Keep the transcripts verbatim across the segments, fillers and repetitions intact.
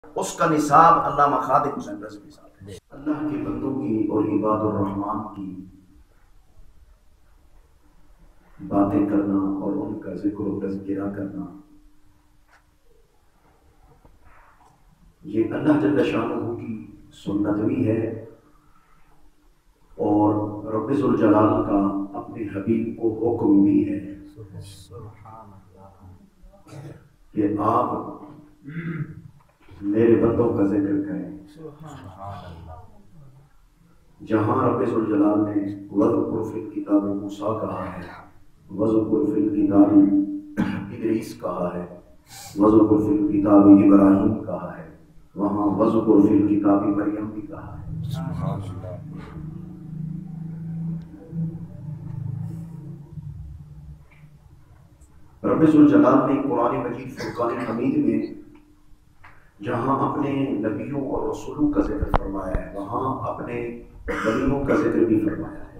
اس کا نصاب علامہ خادم حسین رضوی صاحب ہے۔ اللہ کے بندوں کی اور عباد الرحمان کی باتیں کرنا اور ان کا ذکر و تذکرہ کرنا، یہ اللہ جل شانہ کی سنت بھی ہے اور رب ذوالجلال کا اپنے حبیب کو حکم بھی ہے کہ آپ میرے بندوں کا ذکر کریں۔ جہاں رب ذوالجلال نے وَذْكُرْ فِي الْكِتَابِ موسیٰ کہا ہے، وَذْكُرْ فِي الْكِتَابِ ادریس کہا ہے، وَذْكُرْ فِي الْكِتَابِ ابراہیم کہا ہے، وہاں وَذْكُرْ فِي الْكِتَابِ مریم بھی کہا ہے۔ رب ذوالجلال نے قرآن مجید فرقان حمید میں جہاں اپنے نبیوں اور رسولوں کا ذکر فرمایا ہے، وہاں اپنے ولیوں کا ذکر بھی فرمایا ہے۔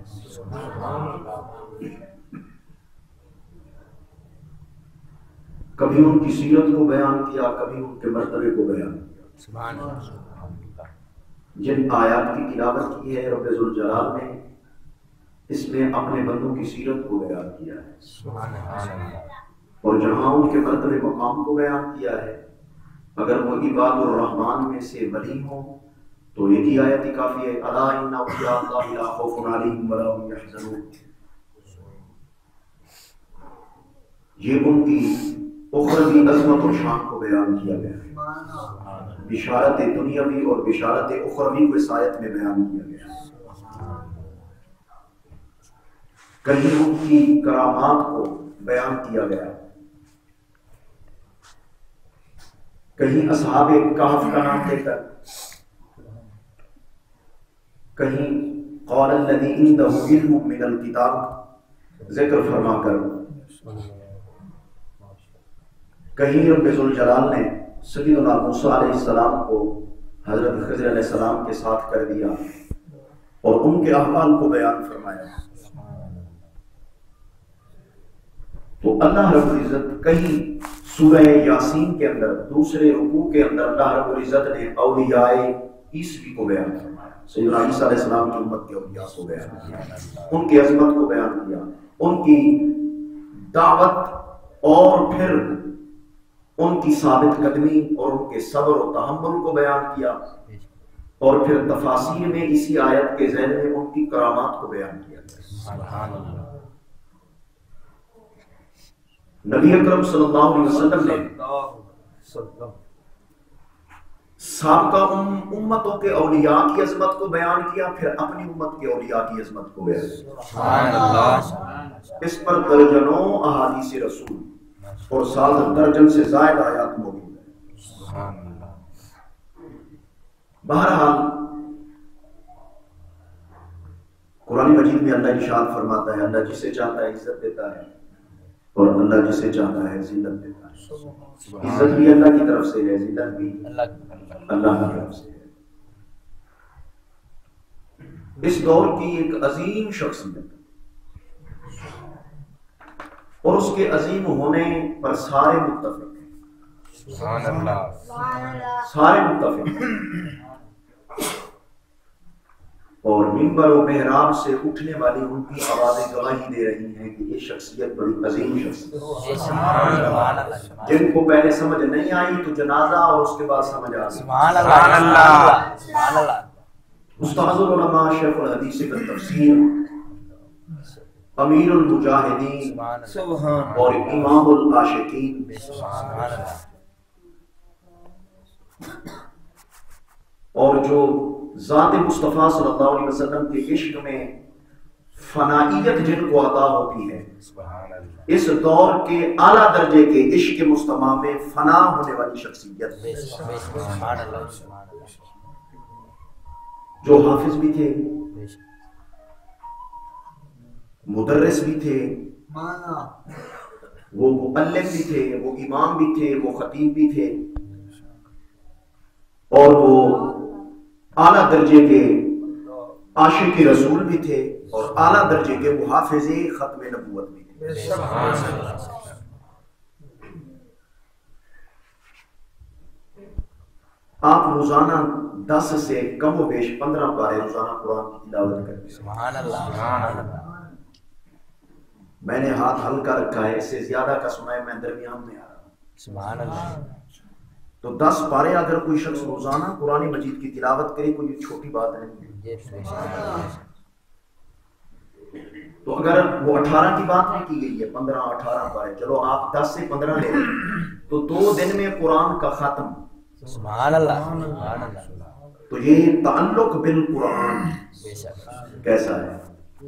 کبھی ان کی سیرت کو بیان کیا، کبھی ان کے مرتبے کو بیان کیا۔ جن آیات کی تلاوت کی ہے رب ذوالجلال نے، اس میں اپنے بندوں کی سیرت کو بیان کیا ہے اور جہاں ان کے مرتبے مقام کو بیان کیا ہے۔ اگر وہ عباد الرحمان میں سے ولی ہوں تو یہی آیت ہی کافی ہے، الا ان اولیاء اللہ لا خوف علیہم ولا هم یحزنون۔ یہ ان کی اخروی عظمت و شان کو بیان کیا گیا ہے، بشارت دنیاوی اور بشارت اخروی کو اس آیت میں بیان کیا گیا ہے۔ کہیں ان کی کرامات کو بیان کیا گیا، کہیں اصحاب کہف کا نام لے کر، کہیں قال الذی عنده علم من الکتاب ذکر فرما کر، کہیں رب ذوالجلال نے سیدنا موسیٰ علیہ السلام کو حضرت خضر علیہ السلام کے ساتھ کر دیا اور ان کے احوال کو بیان فرمایا۔ تو اللہ رب العزت کہیں سورہ یاسین کے اندر دوسرے رکوع کے اندر اللہ رب العزت نے اولیاء عیسوی کو بیان فرمایا، سیدنا عیسیٰ علیہ السلام کی امت کے اولیاء کو بیان کیا، ان کی عظمت کو بیان کیا، ان کی دعوت اور پھر ان کی ثابت قدمی اور ان کے صبر و تحمل کو بیان کیا، اور پھر تفاسیر میں اسی آیت کے ذیل میں ان کی کرامات کو بیان کیا گیا۔ نبی اکرم صلی اللہ علیہ وسلم نے سابقہ امتوں کے اولیاء کی عظمت کو بیان کیا، پھر اپنی امت کے اولیاء کی عظمت کو بیان کیا۔ اس پر درجنوں احادیث رسول اور سال درجن سے زائد آیات موجود ہیں۔ بہرحال قرآن مجید میں اللہ ارشاد فرماتا ہے، اللہ جسے چاہتا ہے عزت دیتا ہے اور اللہ جسے چاہتا ہے ذلت دیتا ہے۔ عزت بھی اللہ کی طرف سے ہے، ذلت بھی اللہ کی طرف سے ہے۔ اس دور کی ایک عظیم شخصیت اور اس کے عظیم ہونے پر سارے متفق ہیں، سبحان اللہ، سارے متفق ہیں، اور منبر و محراب سے اٹھنے والی ان کی آوازیں گواہی دے رہی ہیں کہ یہ شخصیت بڑی عظیم شخصیت ہے، جن کو پہلے سمجھ نہیں آئی تو جنازہ اور اس کے بعد سمجھ آ گئی۔ استاذ العلماء شیخ الحدیث کا تفسیر، امیر المجاہدین اور امام العاشقین، اور جو ذات مصطفیٰ صلی اللہ علیہ وسلم کے عشق میں فنائیت جن کو عطا ہوتی ہے، اس دور کے اعلیٰ درجے کے عشق مصطفیٰ میں فنا ہونے والی شخصیت، جو حافظ بھی تھے، مدرس بھی تھے، وہ مؤلف بھی تھے، وہ امام بھی تھے، وہ خطیب بھی تھے، اور وہ اعلیٰ درجے کے عاشق رسول بھی تھے اور اعلیٰ درجے کے وہ حافظ ختم نبوت بھی تھے۔ آپ روزانہ دس سے کم و بیش پندرہ پارے روزانہ قرآن کی تلاوت کرتے ہیں. سبحان اللہ سبحان اللہ. میں نے ہاتھ ہلکا رکھا ہے، اس سے زیادہ کا سنا ہے میں درمیان میں آ رہا ہوں. سبحان اللہ. تو دس پارے اگر کوئی شخص روزانہ قرآن مجید کی تلاوت کرے کوئی چھوٹی بات نہیں ہے. تو اگر وہ اٹھارہ کی بات نہیں کی گئی ہے، پندرہ اٹھارہ پارے، چلو آپ دس سے پندرہ لے لیں تو دو دن میں قرآن کا ختم. سبحان اللہ سبحان اللہ. تو یہ تعلق بالقرآن کیسا ہے؟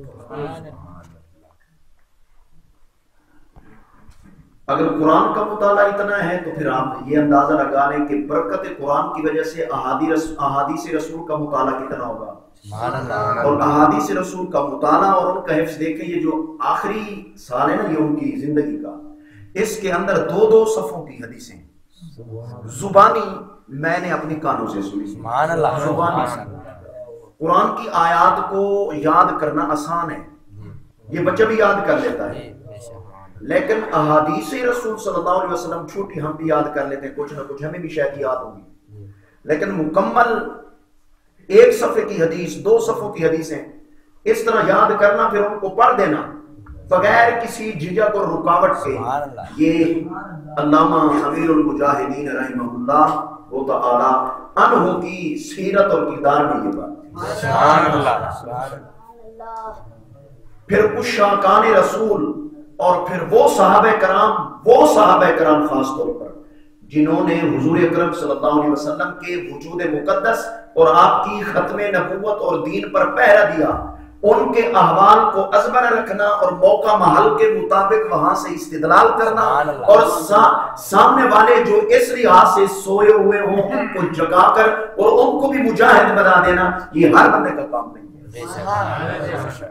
اگر قرآن کا مطالعہ اتنا ہے تو پھر آپ یہ اندازہ لگا لیں کہ برکت قرآن کی وجہ سے احادیث رسول کا مطالعہ کتنا ہوگا. اور احادیث رسول کا مطالعہ اور ان کا حفظ دیکھیں، یہ جو آخری سال ہے نا یہ ان کی زندگی کا، اس کے اندر دو دو صفوں کی حدیثیں زبانی میں نے اپنی کانوں سے سنی. سبحان اللہ. زبانی قرآن کی آیات کو یاد کرنا آسان ہے، یہ بچہ بھی یاد کر لیتا ہے، لیکن احادیث رسول صلی اللہ علیہ وسلم چھوٹی ہم بھی یاد کر لیتے ہیں، کچھ نہ کچھ ہمیں بھی شاید یاد ہوگی، لیکن مکمل ایک صفحے کی حدیث، دو صفحوں کی حدیثیں اس طرح یاد کرنا، پھر ان کو پڑھ دینا بغیر کسی جھجک اور رکاوٹ کے، یہ علامہ امیر المجاہدین رحمہ اللہ و تعالی عنہ کی سیرت اور کردار میں یہ بات. سبحان اللہ. پھر اس شاکان رسول اور پھر وہ صحابہ کرام، وہ صحابہ کرام خاص طور پر جنہوں نے حضور اکرم صلی اللہ علیہ وسلم کے وجود مقدس اور آپ کی ختم نبوت اور دین پر پہرا دیا، ان کے احوال کو ازبر رکھنا اور موقع محل کے مطابق وہاں سے استدلال کرنا، اور سا سامنے والے جو اس لحاظ سے سوئے ہوئے ہوں ان کو جگا کر اور ان کو بھی مجاہد بنا دینا، یہ ہر بندے کا کام نہیں ہے.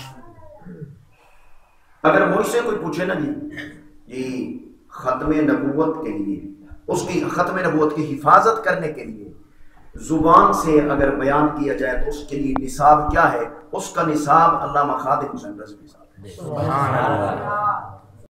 اگر مجھ سے کوئی پوچھے نا جی جی ختم نبوت کے لیے، اس کی ختم نبوت کی حفاظت کرنے کے لیے زبان سے اگر بیان کیا جائے تو اس کے لیے نصاب کیا ہے، اس کا نصاب علامہ خادم حسین رضوی صاحب.